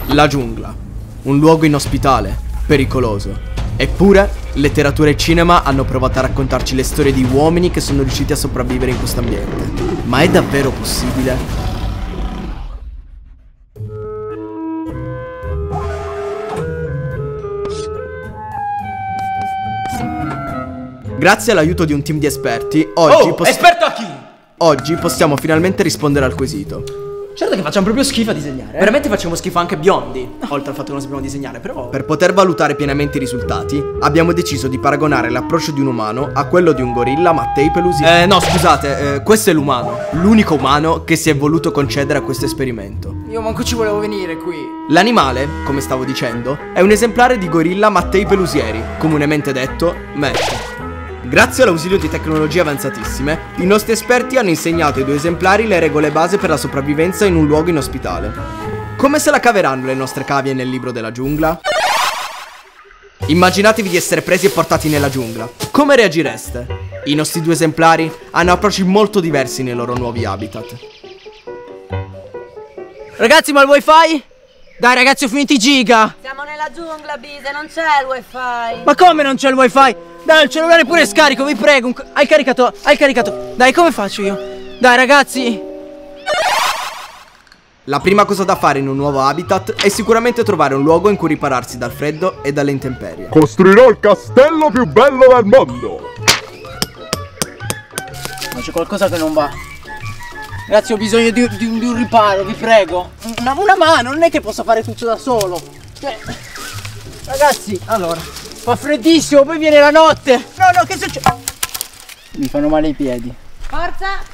La giungla, un luogo inospitale, pericoloso. Eppure, letteratura e cinema hanno provato a raccontarci le storie di uomini che sono riusciti a sopravvivere in questo ambiente. Ma è davvero possibile? Grazie all'aiuto di un team di esperti, esperto a chi? Oggi possiamo finalmente rispondere al quesito. Certo che facciamo proprio schifo a disegnare. Veramente facciamo schifo anche biondi. Oltre al fatto che non sappiamo disegnare, però. Per poter valutare pienamente i risultati, abbiamo deciso di paragonare l'approccio di un umano a quello di un gorilla Mattei Pelusieri. No, scusate, questo è l'umano. L'unico umano che si è voluto concedere a questo esperimento. Io manco ci volevo venire qui. L'animale, come stavo dicendo, è un esemplare di gorilla Mattei Pelusieri, comunemente detto Matt. Grazie all'ausilio di tecnologie avanzatissime, i nostri esperti hanno insegnato ai due esemplari le regole base per la sopravvivenza in un luogo inospitale. Come se la caveranno le nostre cavie nel libro della giungla? Immaginatevi di essere presi e portati nella giungla. Come reagireste? I nostri due esemplari hanno approcci molto diversi nei loro nuovi habitat. Ragazzi, ma il wifi? Dai ragazzi, ho finito i giga. Siamo nella giungla, Bise, non c'è il wifi. Ma come non c'è il wifi? Dai, il cellulare pure è scarico, vi prego. Hai caricato. Dai, come faccio io? Dai ragazzi. La prima cosa da fare in un nuovo habitat è sicuramente trovare un luogo in cui ripararsi dal freddo e dalle intemperie. Costruirò il castello più bello del mondo. Ma c'è qualcosa che non va. Ragazzi, ho bisogno di un riparo, vi prego. Una mano, non è che posso fare tutto da solo. Cioè, ragazzi, allora, fa freddissimo, poi viene la notte. No, che succede? Mi fanno male i piedi. Forza!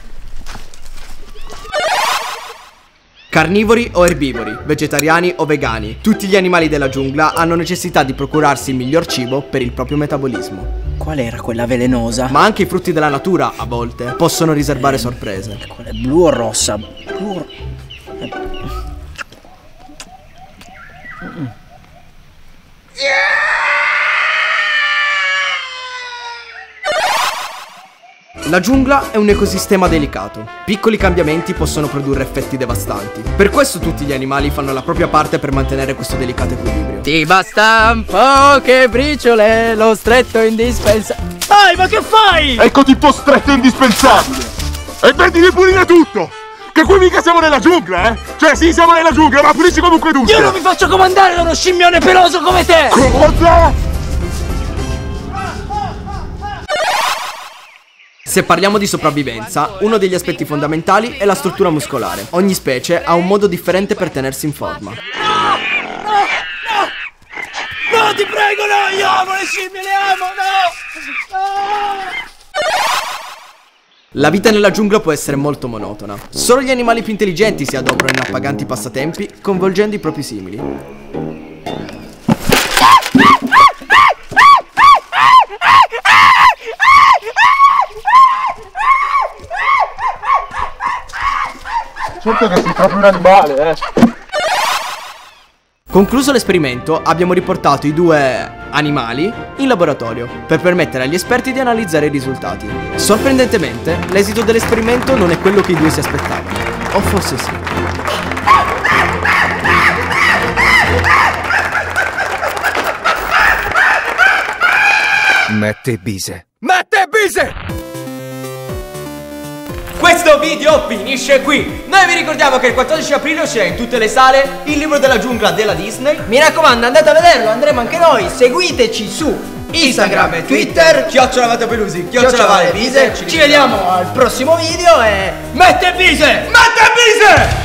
Carnivori o erbivori, vegetariani o vegani, tutti gli animali della giungla hanno necessità di procurarsi il miglior cibo per il proprio metabolismo. Qual era quella velenosa? Ma anche i frutti della natura, a volte, possono riservare sorprese. Quella è blu o rossa? La giungla è un ecosistema delicato. Piccoli cambiamenti possono produrre effetti devastanti. Per questo tutti gli animali fanno la propria parte per mantenere questo delicato equilibrio. Ti bastan poche briciole, lo stretto indispensabile. Dai, ma che fai? Ecco tipo stretto indispensabile. E vedi di pulire tutto. Che qui mica siamo nella giungla, eh? Cioè sì, siamo nella giungla, ma pulisci comunque tutto. Io non mi faccio comandare da uno scimmione peloso come te. Cosa? Se parliamo di sopravvivenza, uno degli aspetti fondamentali è la struttura muscolare. Ogni specie ha un modo differente per tenersi in forma. No, ti prego, no, io amo le scimmie, le amo, no. La vita nella giungla può essere molto monotona. Solo gli animali più intelligenti si adoperano in appaganti passatempi, coinvolgendo i propri simili. Certo che sei proprio un animale, eh. Concluso l'esperimento, abbiamo riportato i due animali in laboratorio per permettere agli esperti di analizzare i risultati. Sorprendentemente, l'esito dell'esperimento non è quello che i due si aspettavano. O forse sì. Mette Bise. Questo video finisce qui. Noi vi ricordiamo che il 14 aprile uscirà in tutte le sale il libro della giungla della Disney. Mi raccomando, andate a vederlo, andremo anche noi. Seguiteci su Instagram e Twitter, @MatteoPelusi, @ValeBise. Ci vediamo al prossimo video e Mette Bise!